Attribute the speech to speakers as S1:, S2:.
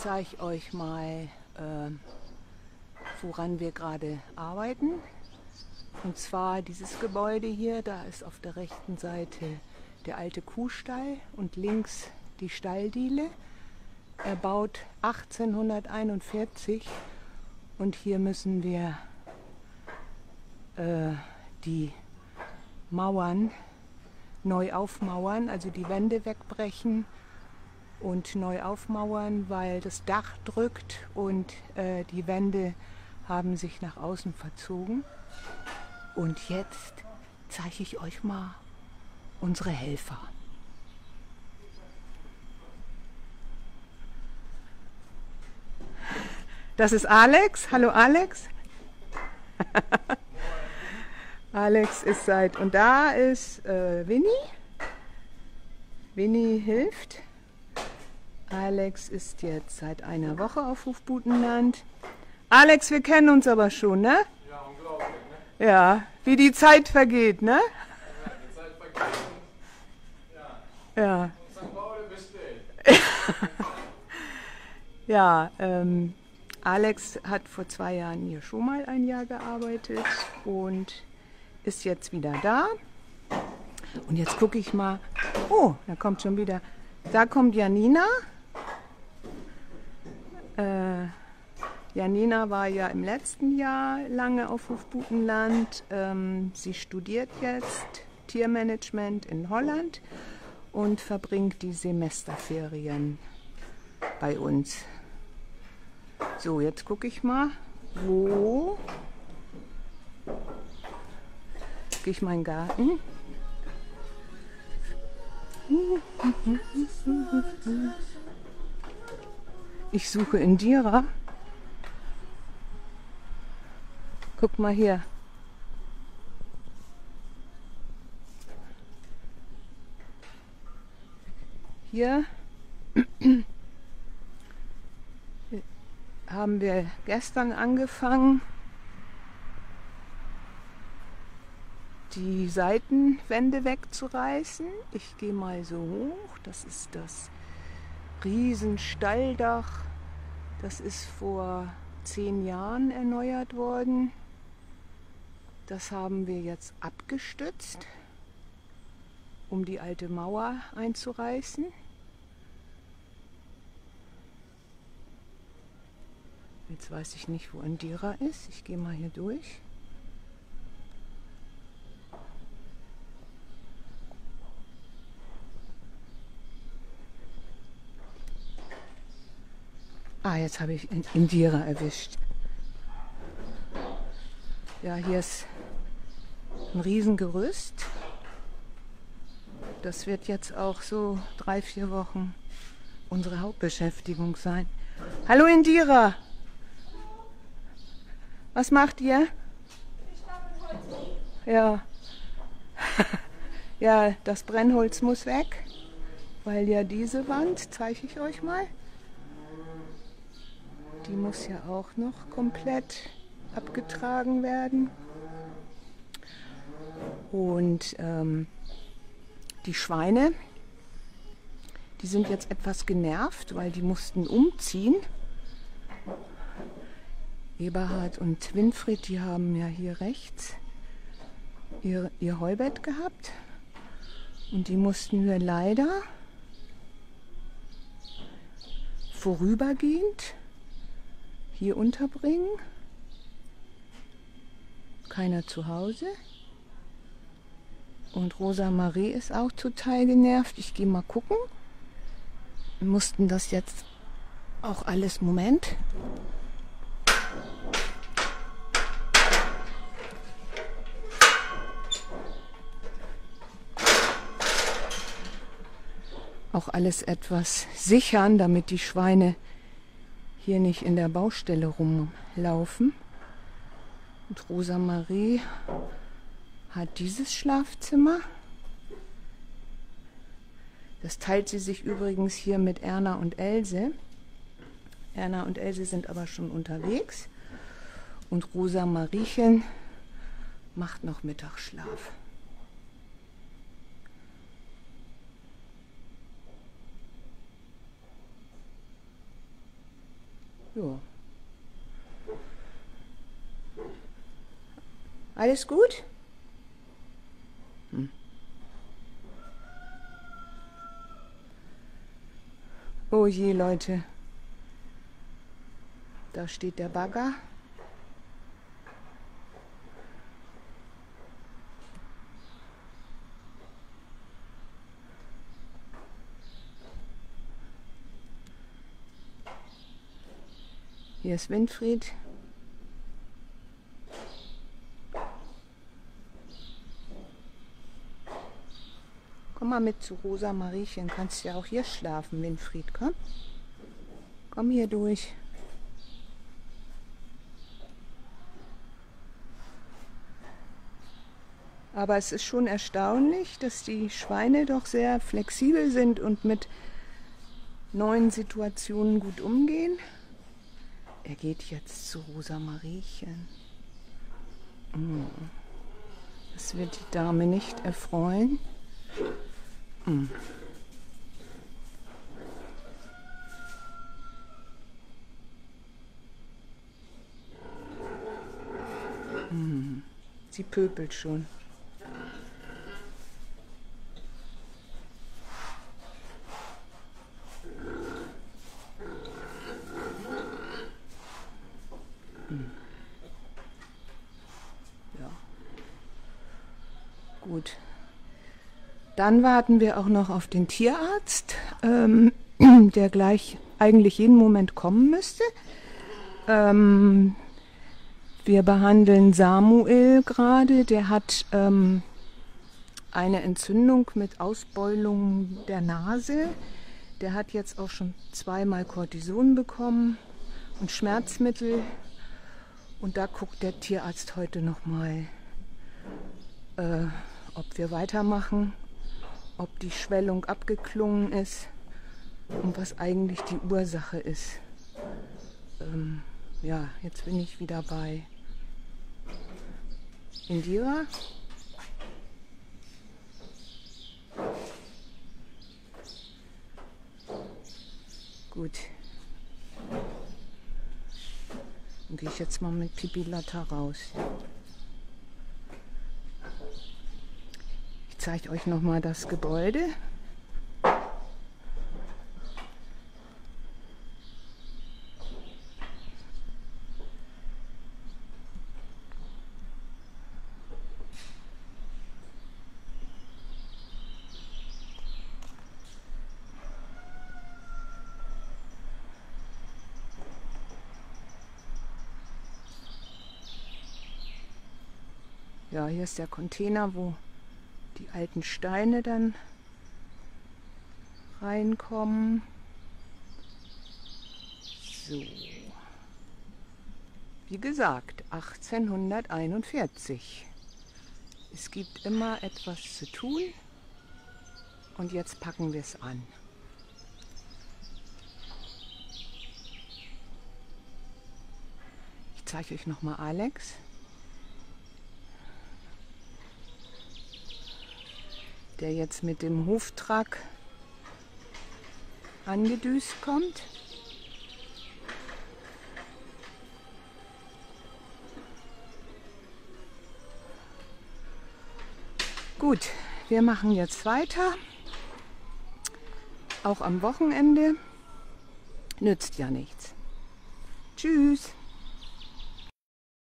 S1: zeige euch mal, woran wir gerade arbeiten. Und zwar dieses Gebäude hier, da ist auf der rechten Seite der alte Kuhstall und links die Stalldiele. Erbaut 1841 und hier müssen wir die Mauern neu aufmauern, also die Wände wegbrechen und neu aufmauern, weil das Dach drückt und die Wände haben sich nach außen verzogen. Und jetzt zeige ich euch mal unsere Helfer. Das ist Alex. Hallo Alex. Alex ist und da ist Winnie. Winnie hilft. Alex ist jetzt seit einer Woche auf Hofbutenland. Alex, wir kennen uns aber schon, ne?
S2: Ja, unglaublich, ne?
S1: Ja, wie die Zeit vergeht, ne?
S2: Ja, die Zeit vergeht und
S1: Ja.
S2: und St. Pauli besteht.
S1: Ja, Alex hat vor 2 Jahren hier schon mal ein Jahr gearbeitet und ist jetzt wieder da. Und jetzt gucke ich mal. Oh, da kommt schon wieder. Da kommt Janina. Janina war ja im letzten Jahr lange auf Hofbutenland. Sie studiert jetzt Tiermanagement in Holland und verbringt die Semesterferien bei uns. So, jetzt gucke ich mal, wo gehe ich meinen Garten. Ich suche Indira. Guck mal hier. Hier haben wir gestern angefangen, die Seitenwände wegzureißen. Ich gehe mal so hoch. Das ist das Riesenstalldach. Das ist vor 10 Jahren erneuert worden. Das haben wir jetzt abgestützt, um die alte Mauer einzureißen. Jetzt weiß ich nicht, wo Indira ist. Ich gehe mal hier durch. Ah, jetzt habe ich Indira erwischt. Ja, hier ist ein Riesengerüst. Das wird jetzt auch so 3, 4 Wochen unsere Hauptbeschäftigung sein. Hallo Indira! Was macht ihr?
S3: Ich stapel Holz.
S1: Ja. Ja, das Brennholz muss weg, weil ja diese Wand, zeige ich euch mal, die muss ja auch noch komplett abgetragen werden. Und die Schweine, die sind jetzt etwas genervt, weil die mussten umziehen. Eberhard und Winfried, die haben ja hier rechts ihr Heubett gehabt. Und die mussten wir leider vorübergehend hier unterbringen. Keiner zu Hause. Und Rosa Marie ist auch total genervt. Ich gehe mal gucken. Wir mussten das jetzt auch alles, Moment. Auch alles etwas sichern, damit die Schweine hier nicht in der Baustelle rumlaufen. Und Rosa Marie hat dieses Schlafzimmer. Das teilt sie sich übrigens hier mit Erna und Else. Erna und Else sind aber schon unterwegs. Und Rosa Mariechen macht noch Mittagsschlaf. Ja. Alles gut? Oh je, Leute. Da steht der Bagger. Hier ist Winfried. Komm mal mit zu Rosa Mariechen. Kannst ja auch hier schlafen, Winfried. Komm. Komm hier durch. Aber es ist schon erstaunlich, dass die Schweine doch sehr flexibel sind und mit neuen Situationen gut umgehen. Er geht jetzt zu Rosa Mariechen. Das wird die Dame nicht erfreuen. Sie pöbelt schon. Ja. Gut. Dann warten wir auch noch auf den Tierarzt, der gleich eigentlich jeden Moment kommen müsste. Wir behandeln Samuel gerade, der hat eine Entzündung mit Ausbeulung der Nase. Der hat jetzt auch schon 2-mal Cortison bekommen und Schmerzmittel. Und da guckt der Tierarzt heute nochmal, ob wir weitermachen, ob die Schwellung abgeklungen ist und was eigentlich die Ursache ist. Ja, jetzt bin ich wieder bei Indira. Gut. Dann gehe ich jetzt mal mit Pipi Latta raus. Ich zeige euch noch mal das Gebäude. Ja, hier ist der Container, wo die alten Steine dann reinkommen. So. Wie gesagt, 1841. Es gibt immer etwas zu tun und jetzt packen wir es an. Ich zeige euch nochmal Alex. Der jetzt mit dem Huftruck angedüst kommt. Gut, wir machen jetzt weiter. Auch am Wochenende. Nützt ja nichts. Tschüss.